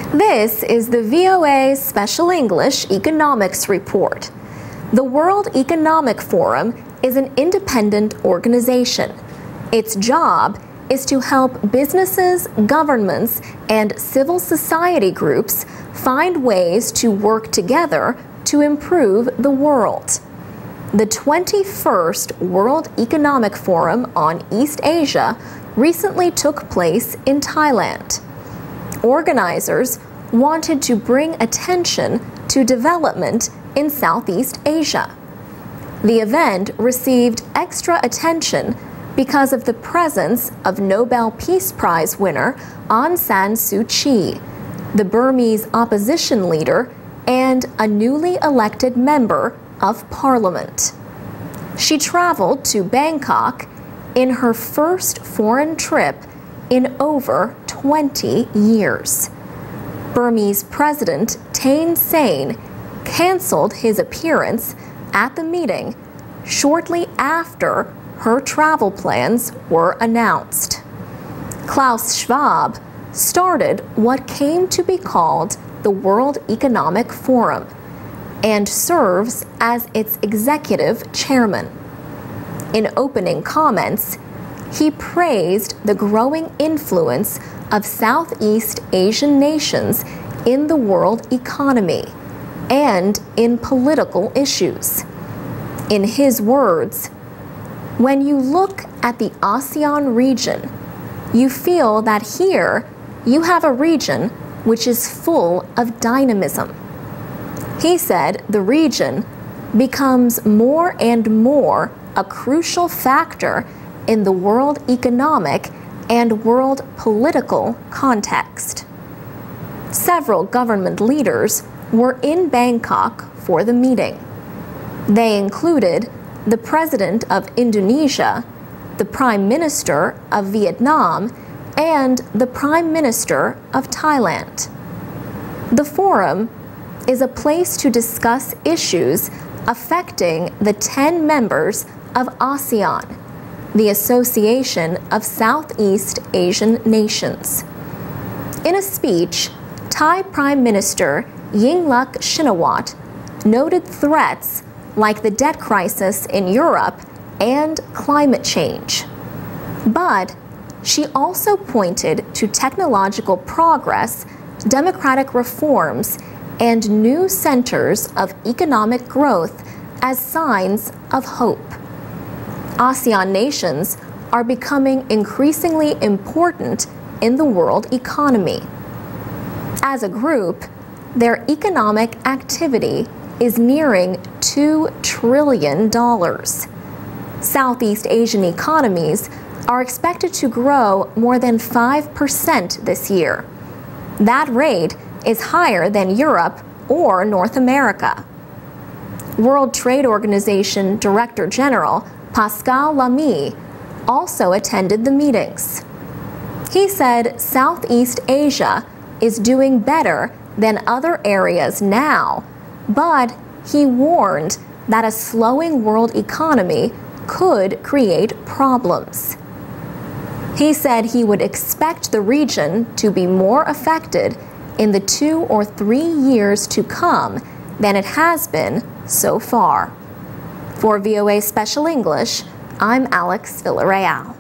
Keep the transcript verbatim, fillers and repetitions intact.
This is the V O A Special English Economics Report. The World Economic Forum is an independent organization. Its job is to help businesses, governments, and civil society groups find ways to work together to improve the world. The twenty-first World Economic Forum on East Asia recently took place in Thailand. Organizers wanted to bring attention to development in Southeast Asia. The event received extra attention because of the presence of Nobel Peace Prize winner Aung San Suu Kyi, the Burmese opposition leader, and a newly elected member of parliament. She traveled to Bangkok in her first foreign trip in over twenty years. Burmese President Thein Sein canceled his appearance at the meeting shortly after her travel plans were announced. Klaus Schwab started what came to be called the World Economic Forum and serves as its executive chairman. In opening comments, he praised the growing influence of Southeast Asian nations in the world economy and in political issues. In his words, "When you look at the ASEAN region, you feel that here you have a region which is full of dynamism." He said the region becomes more and more a crucial factor in the world economic and world political context. Several government leaders were in Bangkok for the meeting. They included the President of Indonesia, the Prime Minister of Vietnam, and the Prime Minister of Thailand. The forum is a place to discuss issues affecting the ten members of ASEAN, the Association of Southeast Asian Nations. In a speech, Thai Prime Minister Yingluck Shinawatra noted threats like the debt crisis in Europe and climate change. But she also pointed to technological progress, democratic reforms, and new centers of economic growth as signs of hope. ASEAN nations are becoming increasingly important in the world economy. As a group, their economic activity is nearing two trillion dollars. Southeast Asian economies are expected to grow more than five percent this year. That rate is higher than Europe or North America. World Trade Organization Director General Pascal Lamy also attended the meetings. He said Southeast Asia is doing better than other areas now, but he warned that a slowing world economy could create problems. He said he would expect the region to be more affected in the two or three years to come than it has been so far. For V O A Special English, I'm Alex Villarreal.